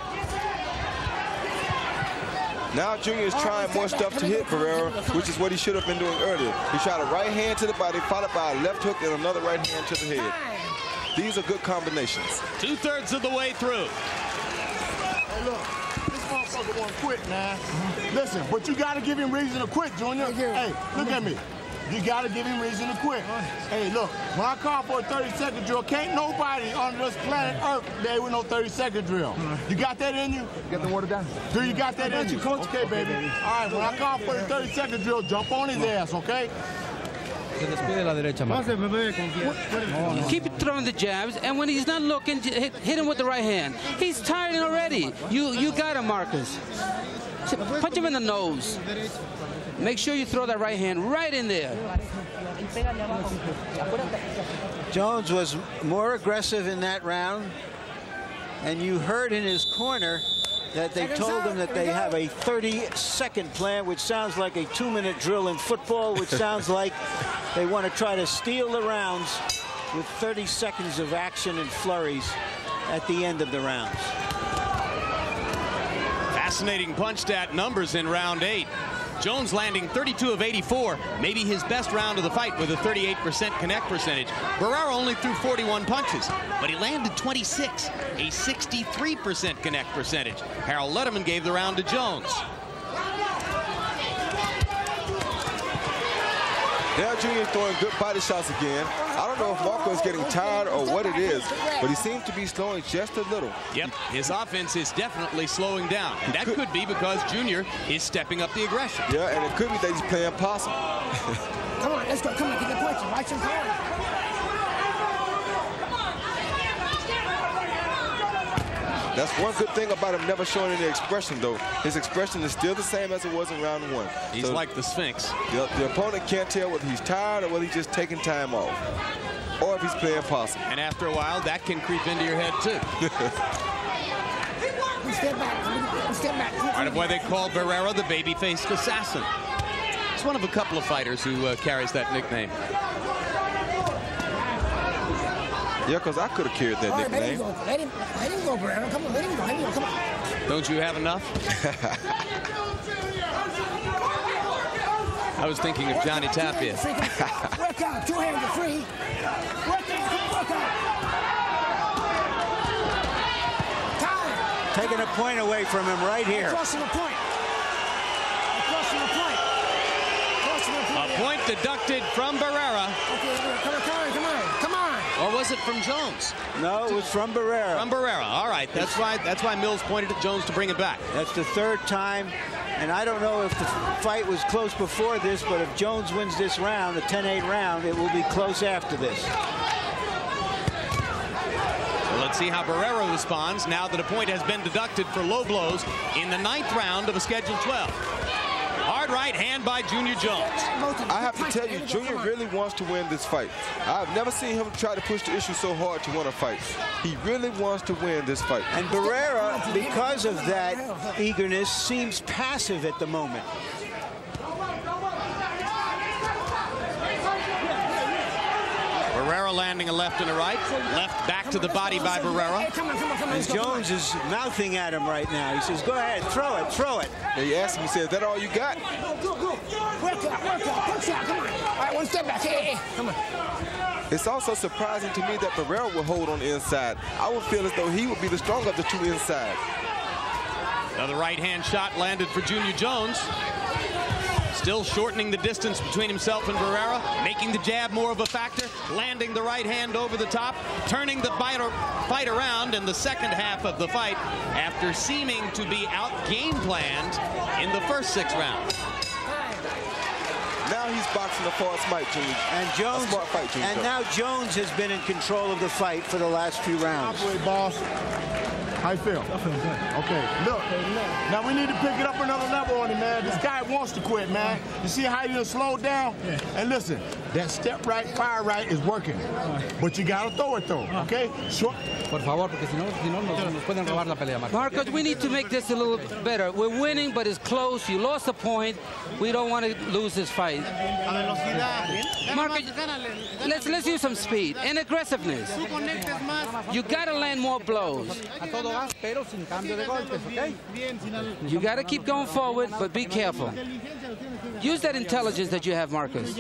Now Junior is trying more stuff to hit Barrera, which is what he should have been doing earlier. He tried a right hand to the body, followed by a left hook and another right hand to the head. These are good combinations. Two-thirds of the way through. Hey, look, this motherfucker won't quit, man. Listen, but you got to give him reason to quit, Junior. Hey, look at me. You got to give him reason to quit. Hey, look, when I call for a thirty-second drill, can't nobody on this planet Earth day with no thirty-second drill. You got that in you? Get the water down. Do you got that in you? Coach? Okay, baby. All right, when I call for the thirty-second drill, jump on his ass, okay? Keep throwing the jabs, and when he's not looking, hit, hit him with the right hand. He's tired already. You, you got him, Marcus. Punch him in the nose. Make sure you throw that right hand right in there. Jones was more aggressive in that round, and you heard in his corner that they told him that they have a thirty-second plan, which sounds like a two-minute drill in football, which sounds like they want to try to steal the rounds with thirty seconds of action and flurries at the end of the rounds. Fascinating punch stat numbers in round eight. Jones landing thirty-two of eighty-four, maybe his best round of the fight with a thirty-eight percent connect percentage. Barrera only threw forty-one punches, but he landed twenty-six, a sixty-three percent connect percentage. Harold Letterman gave the round to Jones. Now Junior throwing good body shots again. I don't know if Marco is getting tired or what it is, but he seems to be slowing just a little. Yep, his offense is definitely slowing down. And that could, could be because Junior is stepping up the aggression. Yeah, and it could be that he's playing possum. Come on, let's go. Come on, get the punches. Watch him throw. That's one good thing about him never showing any expression, though. His expression is still the same as it was in round one. He's so like the Sphinx. The, the opponent can't tell whether he's tired or whether he's just taking time off, or if he's playing possum. And after a while, that can creep into your head, too. Step back. Step back. Part of why they call Barrera the baby-faced assassin. He's one of a couple of fighters who uh, carries that nickname. Yeah, because I could have carried that right, nickname. Let him, let him go, Barrera. Come on, let him go. Let him go. Come on. Don't you have enough? I was thinking of Johnny Tapia. Work out. Two hands are free. Work out. Work out. Time. Taking a point away from him right here. Crossing the point. Crossing the point. Crossing the point. A point deducted from Barrera. Okay, come on, come on, come on, come on. Or was it from Jones? No, it was from Barrera. From Barrera. All right. That's why that's why Mills pointed at Jones to bring it back. That's the third time. And I don't know if the fight was close before this, but if Jones wins this round, the ten eight round, it will be close after this. So let's see how Barrera responds now that a point has been deducted for low blows in the ninth round of a scheduled twelve. Hard Hard right hand by Junior Jones. I have to tell you, Junior really wants to win this fight. I've never seen him try to push the issue so hard to win a fight. He really wants to win this fight. And Barrera, because of that eagerness, seems passive at the moment. Barrera landing a left and a right. Left back to the body by Barrera. And Jones is mouthing at him right now. He says, go ahead, throw it, throw it. And he asked him, he said, is that all you got? Go, go, work out, work out, push out, come on. All right, one step back, hey, hey, come on. It's also surprising to me that Barrera will hold on the inside. I would feel as though he would be the stronger of the two inside. Another right-hand shot landed for Junior Jones. Still shortening the distance between himself and Barrera, making the jab more of a factor, landing the right hand over the top, turning the fight around in the second half of the fight after seeming to be out-game planned in the first six rounds. Now he's boxing the false fight, Junior. And Jones, a smart fight, Junior. and now Jones has been in control of the fight for the last few rounds. Operate, boss. How you feel? I feel good. Okay, look. Now we need to pick it up another level on him, man. This guy wants to quit, man. You see how you slowed down? Yeah. And listen, that step right, fire right is working. But you gotta throw it though, okay? Short. Por favor, porque si no, si no nos pueden robar la pelea, Marcos. Marcos, we need to make this a little better. We're winning, but it's close. You lost a point. We don't want to lose this fight. Marcos, let's let's use some speed and aggressiveness. You gotta land more blows. You got to keep going forward, but be careful. Use that intelligence that you have, Marcus.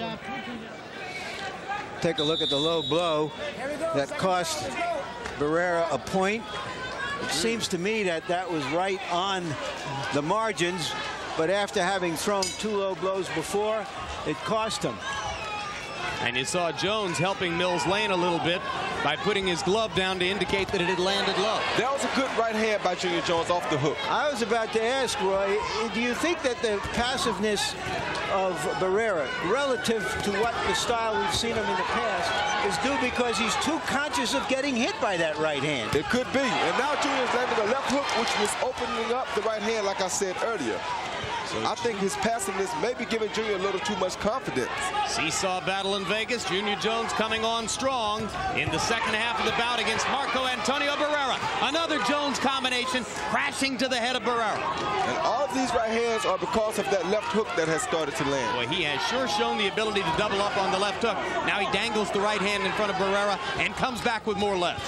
Take a look at the low blow that cost Barrera a point. It seems to me that that was right on the margins, but after having thrown two low blows before, it cost him. And you saw Jones helping Mills Lane a little bit by putting his glove down to indicate that it had landed low. That was a good right hand by Junior Jones off the hook. I was about to ask, Roy, do you think that the passiveness of Barrera relative to what the style we've seen him in the past is due because he's too conscious of getting hit by that right hand? It could be. And now Junior's landing a left hook, which was opening up the right hand, like I said earlier. So I think his passiveness may be giving Junior a little too much confidence. Seesaw battle in Vegas. Junior Jones coming on strong in the second half of the bout against Marco Antonio Barrera. Another Jones combination crashing to the head of Barrera. And all of these right hands are because of that left hook that has started to land. Well, he has sure shown the ability to double up on the left hook. Now he dangles the right hand in front of Barrera and comes back with more lefts.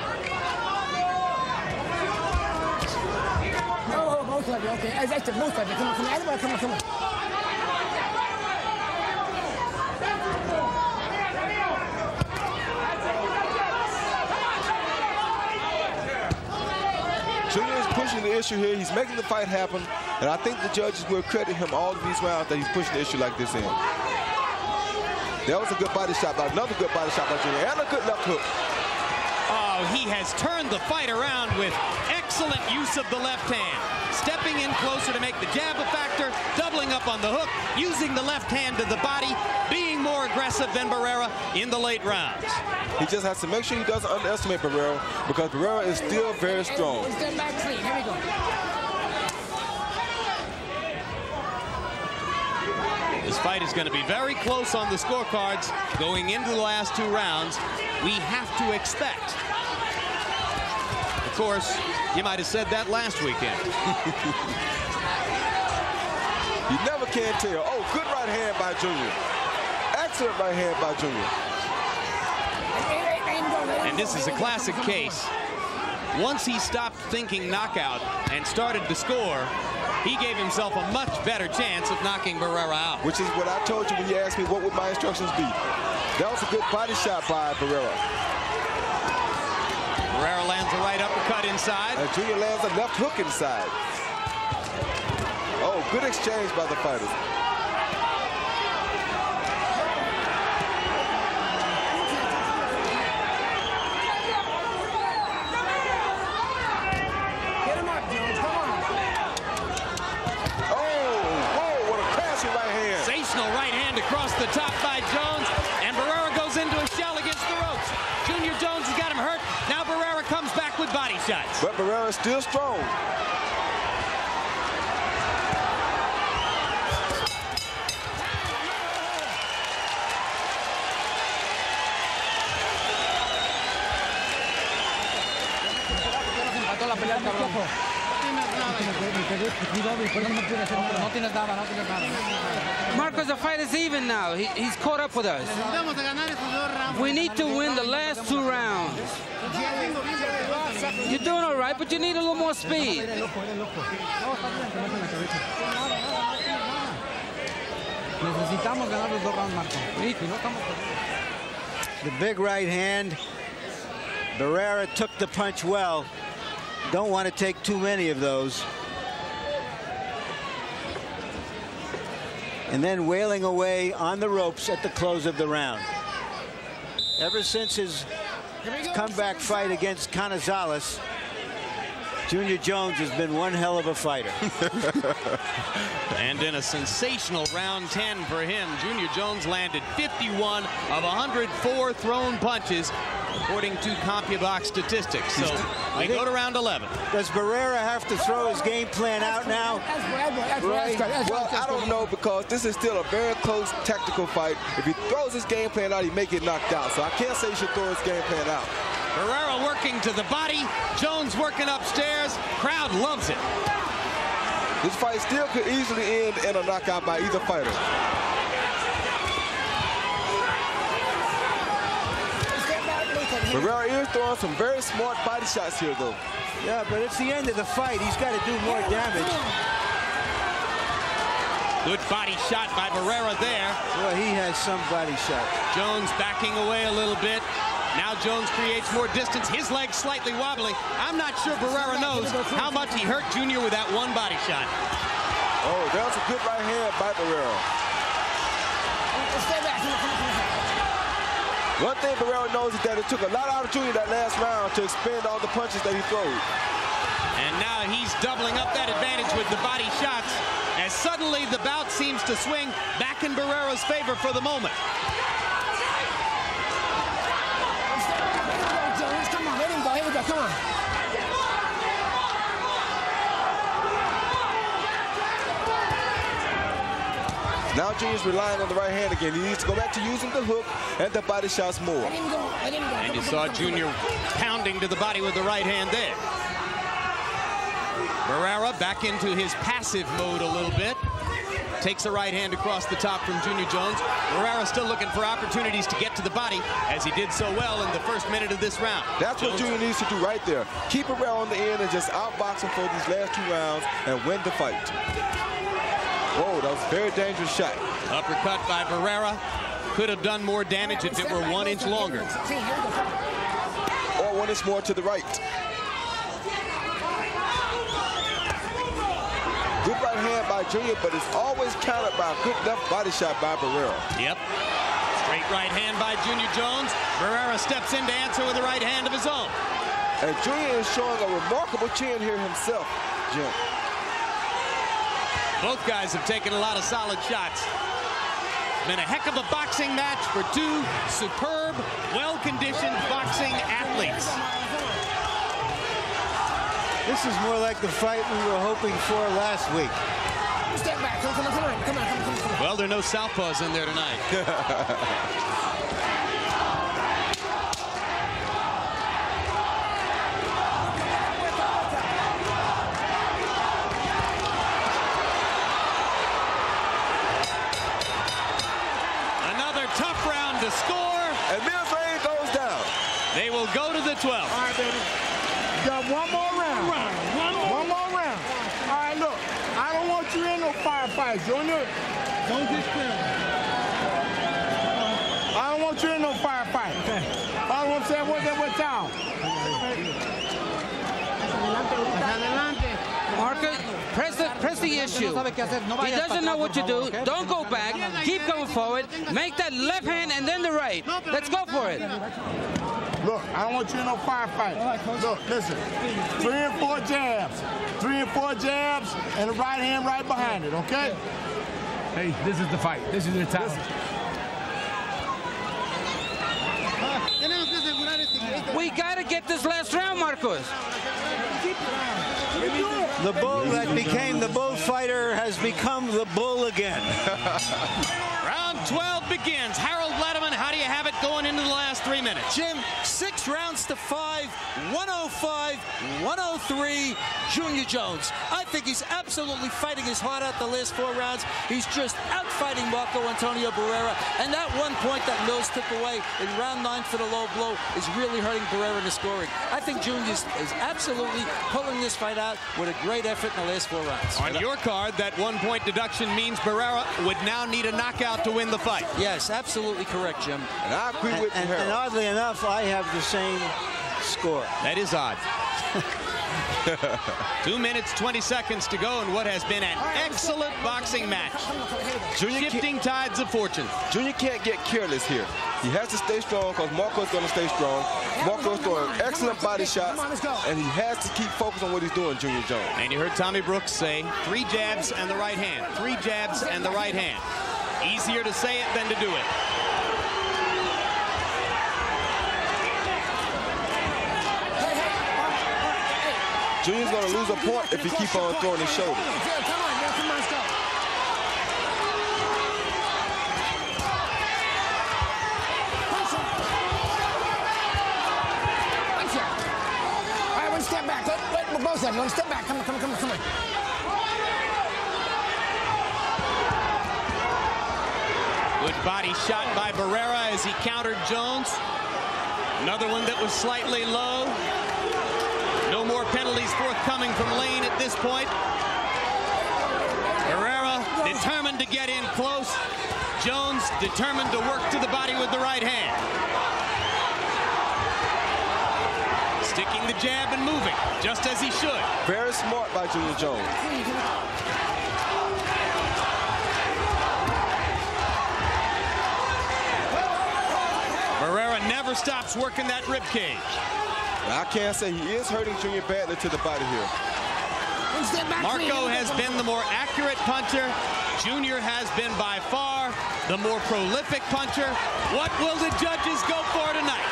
Okay, that's the most of it. Come on, come on, everybody, come on, come on. Junior is pushing the issue here. He's making the fight happen, and I think the judges will credit him all of these rounds that he's pushing the issue like this in. That was a good body shot, by another good body shot by Junior, and a good left hook. Oh, he has turned the fight around with excellent use of the left hand. Stepping in closer to make the jab a factor, doubling up on the hook, using the left hand to the body, being more aggressive than Barrera in the late rounds. He just has to make sure he doesn't underestimate Barrera because Barrera is still very strong. Step back clean. Here we go. This fight is going to be very close on the scorecards going into the last two rounds. We have to expect. Of course, you might have said that last weekend. You never can tell. Oh, good right hand by Junior. Excellent right hand by Junior. And this is a classic case. Once he stopped thinking knockout and started to score, he gave himself a much better chance of knocking Barrera out. Which is what I told you when you asked me what would my instructions be. That was a good body shot by Barrera. Barrera lands a right uppercut inside. And Junior lands a left hook inside. Oh, good exchange by the fighters. Get him up, Jones. Come on. Oh, whoa, what a crashing right hand. Sensational right hand across the top by Jones. And Barrera goes into a shell against the ropes. Junior Jones has got him hurt. Now Barrera comes back with body shots. But Barrera is still strong. la pelea, cabrón. Marcos, the fight is even now. He, he's caught up with us. We need to win the last two rounds. You're doing all right, but you need a little more speed. The big right hand. Barrera took the punch well. Don't want to take too many of those. And then wailing away on the ropes at the close of the round. Ever since his comeback fight against Canizales, Junior Jones has been one hell of a fighter. And in a sensational round ten for him, Junior Jones landed fifty-one of one hundred four thrown punches, according to CompuBox statistics. So we go to round eleven. Does Barrera have to throw his game plan out now? Right. Well, I don't know, because this is still a very close tactical fight. If he throws his game plan out, he may get knocked out. So I can't say he should throw his game plan out. Barrera working to the body. Jones working upstairs. Crowd loves it. This fight still could easily end in a knockout by either fighter. Barrera is throwing some very smart body shots here, though. Yeah, but it's the end of the fight. He's got to do more damage. Good body shot by Barrera there. Well, he has some body shots. Jones backing away a little bit. Now Jones creates more distance. His legs slightly wobbly. I'm not sure Barrera knows how much he hurt Junior with that one body shot. Oh, that was a good right hand by Barrera. One thing Barrera knows is that it took a lot out of Junior that last round to expend all the punches that he throws. And now he's doubling up that advantage with the body shots, as suddenly the bout seems to swing back in Barrera's favor for the moment. Come on. Now Junior's relying on the right hand again. He needs to go back to using the hook and the body shots more. And you saw Junior pounding to the body with the right hand there. Barrera back into his passive mode a little bit. Takes a right hand across the top from Junior Jones. Barrera still looking for opportunities to get to the body, as he did so well in the first minute of this round. That's Jones. What Junior needs to do right there. Keep Barrera on the end and just outbox him for these last two rounds and win the fight. Whoa, that was a very dangerous shot. Uppercut by Barrera. Could have done more damage if it were one inch longer. Or one inch more to the right. Good right hand by Junior, but it's always countered by a good left body shot by Barrera. Yep. Straight right hand by Junior Jones. Barrera steps in to answer with a right hand of his own. And Junior is showing a remarkable chin here himself, Jim. Both guys have taken a lot of solid shots. Been a heck of a boxing match for two superb, well-conditioned boxing athletes. This is more like the fight we were hoping for last week. Step back. Come on, come on, come on, come on, come on. Well, there are no southpaws in there tonight. Another tough round to score. And Mills Lane goes down. They will go to the twelfth. All right, baby. Got one more round. One more. One more round. All right, look. I don't want you in no firefights, Junior. Don't get scared. I don't want you in no firefight. Okay. I don't want to say what that what's out. Marcus, press the, press the issue. He doesn't know what to do. Don't go back. Keep going forward. Make that left hand and then the right. Let's go for it. Look, I don't want you in no firefight. Look, listen. Three and four jabs. Three and four jabs and the right hand right behind it, okay? Hey, this is the fight. This is the time. We got to get this last round, Marcos. The bull that became the bullfighter has become the bull again. Round twelve begins. Harold Lederman, how do you have it going into the last three minutes? Jim, six rounds to five, one oh five, one oh three, Junior Jones. I think he's absolutely fighting his heart out the last four rounds. He's just out-fighting Marco Antonio Barrera. And that one point that Mills took away in round nine for the low blow is really hurting Barrera in the scoring. I think Junior is absolutely pulling this fight out with a great effort in the last four rounds. On your card, that one-point deduction means Barrera would now need a knockout to win the fight. Yes, absolutely correct, Jim. And I agree and, with and, and oddly enough, I have the same score. That is odd. Two minutes, twenty seconds to go in what has been an excellent boxing match. Junior Shifting tides of fortune. Junior can't get careless here. He has to stay strong because Marco's going to stay strong. Marco's throwing excellent body shots, and he has to keep focused on what he's doing, Junior Jones. And you heard Tommy Brooks say, three jabs and the right hand. Three jabs and the right hand. Easier to say it than to do it. Junior's going to lose a point if he keeps on throwing his shoulder. Come on, man, come on, let's go. All right, one step back. Wait, wait, both of them. One step back. Come on, come on, come on, come on. Good body shot by Barrera as he countered Jones. Another one that was slightly low. No more penalties forthcoming from Lane at this point. Barrera determined to get in close. Jones determined to work to the body with the right hand. Sticking the jab and moving, just as he should. Very smart by Junior Jones. Barrera never stops working that rib cage. I can't say he is hurting Junior badly to the body here. Marco has been the more accurate puncher. Junior has been by far the more prolific puncher. What will the judges go for tonight?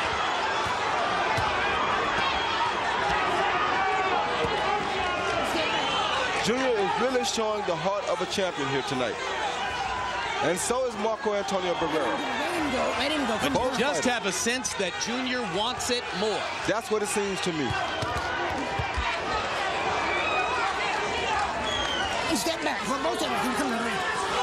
Junior is really showing the heart of a champion here tonight. And so is Marco Antonio Barrera. Let him go. But you just have a sense that Junior wants it more. That's what it seems to me. Hey, step back. For both of them, come, come on.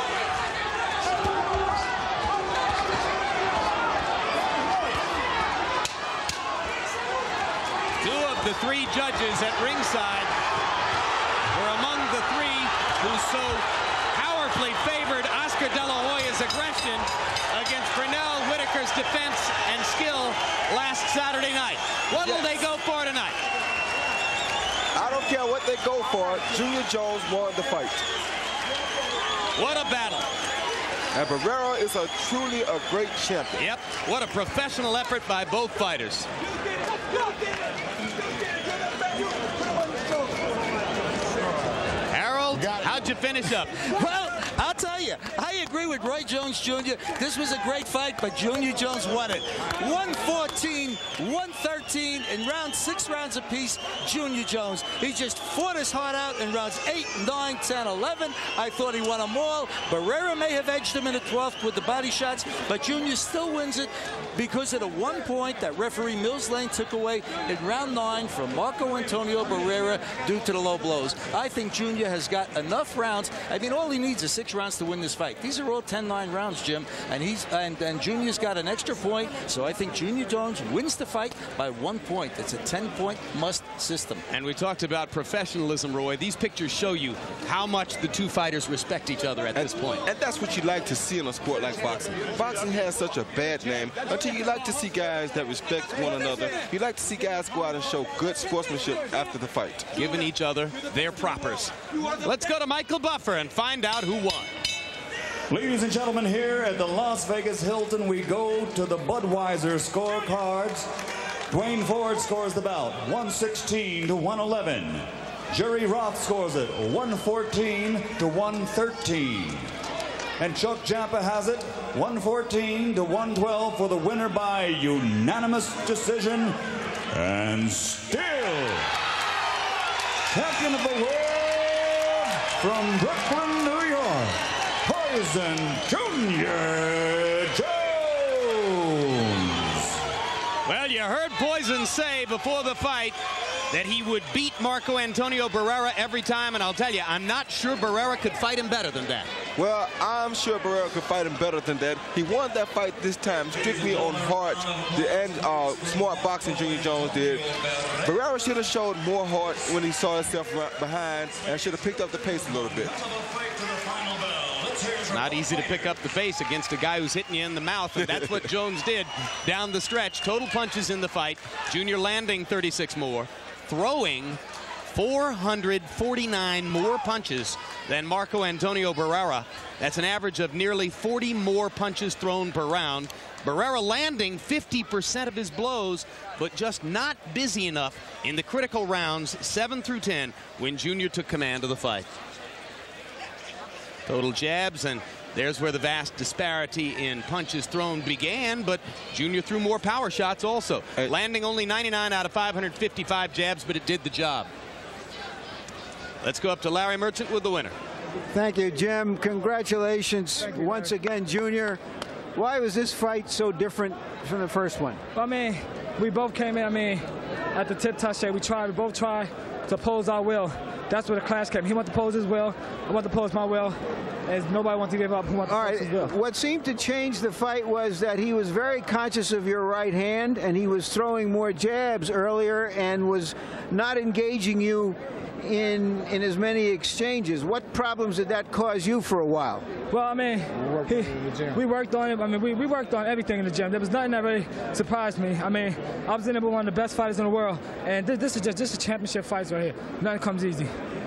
Two of the three judges at ringside were among the three who so powerfully favored Oscar De La Hoya's aggression against Pernell Whitaker's defense and skill last Saturday night. What will they go for tonight? I don't care what they go for. Junior Jones won the fight. What a battle. And Barrera is a truly a great champion. Yep. What a professional effort by both fighters. Harold, how'd you finish up? Well, I'll tell you, I agree with Roy Jones Junior This was a great fight, but Junior Jones won it. one fourteen, one thirteen in rounds, six rounds apiece, Junior Jones. He just fought his heart out in rounds eight, nine, ten, eleven. I thought he won them all. Barrera may have edged him in the twelfth with the body shots, but Junior still wins it because of the one point that referee Mills Lane took away in round nine from Marco Antonio Barrera due to the low blows. I think Junior has got enough rounds. I mean, all he needs is six rounds to win this fight. These are all ten nine rounds, Jim, and he's and, and Junior's got an extra point, so I think Junior Jones wins the fight by one point. It's a ten point must system. And we talked about professionalism, Roy. These pictures show you how much the two fighters respect each other at and, this point. And that's what you like to see in a sport like boxing. Boxing has such a bad name until you like to see guys that respect one another. You like to see guys go out and show good sportsmanship after the fight. Giving each other their propers. Let's go to Michael Buffer and find out who won. Ladies and gentlemen, here at the Las Vegas Hilton, we go to the Budweiser scorecards. Dwayne Ford scores the bout, one sixteen to one eleven. Jerry Roth scores it, one fourteen to one thirteen. And Chuck Champa has it, one fourteen to one twelve for the winner by unanimous decision. And still, champion of the world from Brooklyn, New York, Poison Junior Jones. Well, you heard Poison say before the fight that he would beat Marco Antonio Barrera every time, and I'll tell you, I'm not sure Barrera could fight him better than that. Well, I'm sure Barrera could fight him better than that. He won that fight this time strictly on heart and uh, smart boxing. Junior Jones did. Barrera should have showed more heart when he saw himself behind and should have picked up the pace a little bit. It's not easy to pick up the pace against a guy who's hitting you in the mouth, and that's what Jones did down the stretch. Total punches in the fight. Junior landing thirty-six more, throwing four hundred forty-nine more punches than Marco Antonio Barrera. That's an average of nearly forty more punches thrown per round. Barrera landing fifty percent of his blows, but just not busy enough in the critical rounds, seven through ten, when Junior took command of the fight. Total jabs, and there's where the vast disparity in punches thrown began, but Junior threw more power shots also, hey. landing only ninety-nine out of five hundred fifty-five jabs, but it did the job. Let's go up to Larry Merchant with the winner. Thank you, Jim. Congratulations you, once again, Junior. Why was this fight so different from the first one? Well, I mean, we both came in, I mean, at the tip touch shake, we tried, we both tried to oppose our will. That's where the clash came. He wanted to pose his will, I wanted to pose my will. As nobody wants to give up. Who wants to All right. his will. What seemed to change the fight was that he was very conscious of your right hand, and he was throwing more jabs earlier and was not engaging you in in as many exchanges. What problems did that cause you for a while? Well, I mean, he, we worked on it. I mean, we, we worked on everything in the gym. There was nothing that really surprised me. I mean, I was in there with one of the best fighters in the world, and this, this is just just a championship fight right here. Nothing comes easy.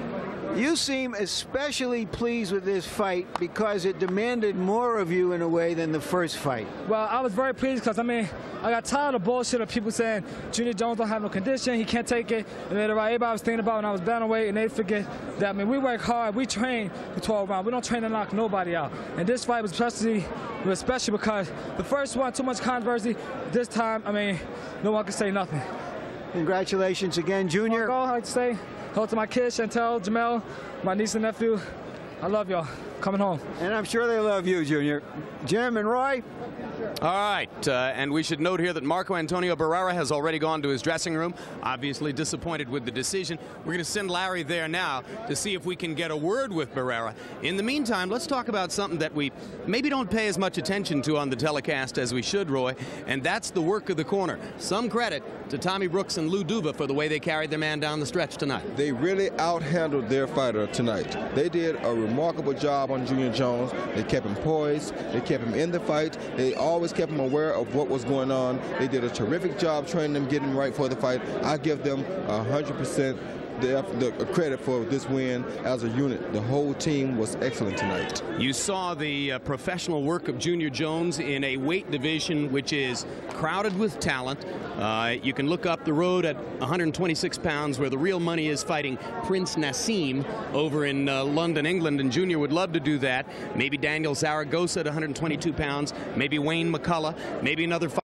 You seem especially pleased with this fight because it demanded more of you in a way than the first fight. Well, I was very pleased because, I mean, I got tired of bullshit of people saying Junior Jones don't have no condition, he can't take it. And then everybody was thinking about when I was bantamweight, and they forget that, I mean, we work hard, we train for twelve rounds. We don't train to knock nobody out. And this fight was especially was special because the first one, too much controversy. This time, I mean, no one can say nothing. Congratulations again, Junior. I'd like to say hello to my kids, Chantel, Jamel, my niece and nephew. I love y'all. Coming home. And I'm sure they love you, Junior. Jim and Roy? All right, uh, and we should note here that Marco Antonio Barrera has already gone to his dressing room, obviously disappointed with the decision. We're going to send Larry there now to see if we can get a word with Barrera. In the meantime, let's talk about something that we maybe don't pay as much attention to on the telecast as we should, Roy, and that's the work of the corner. Some credit to Tommy Brooks and Lou Duva for the way they carried their man down the stretch tonight. They really out-handled their fighter tonight. They did a remarkable job on Junior Jones. They kept him poised. They kept him in the fight. They always kept him aware of what was going on. They did a terrific job training them, getting him right for the fight. I give them one hundred percent the, the credit for this win as a unit. The whole team was excellent tonight. You saw the uh, professional work of Junior Jones in a weight division which is crowded with talent. Uh, you can look up the road at one hundred twenty-six pounds where the real money is fighting Prince Nassim over in uh, London, England, and Junior would love to do that. Maybe Daniel Zaragoza at one hundred twenty-two pounds, maybe Wayne McCullough, maybe another fight.